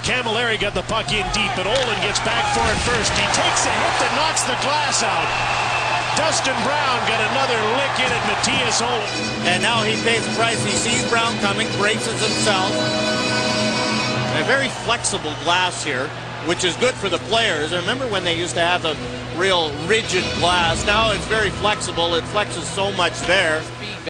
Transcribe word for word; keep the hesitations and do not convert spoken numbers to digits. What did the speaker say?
Camilleri got the puck in deep, but Olin gets back for it first. He takes a hit that knocks the glass out. Dustin Brown got another lick in at Matthias Olin. And now he pays the price. He sees Brown coming, braces himself. A very flexible glass here, which is good for the players. I remember when they used to have a real rigid glass. Now it's very flexible. It flexes so much there.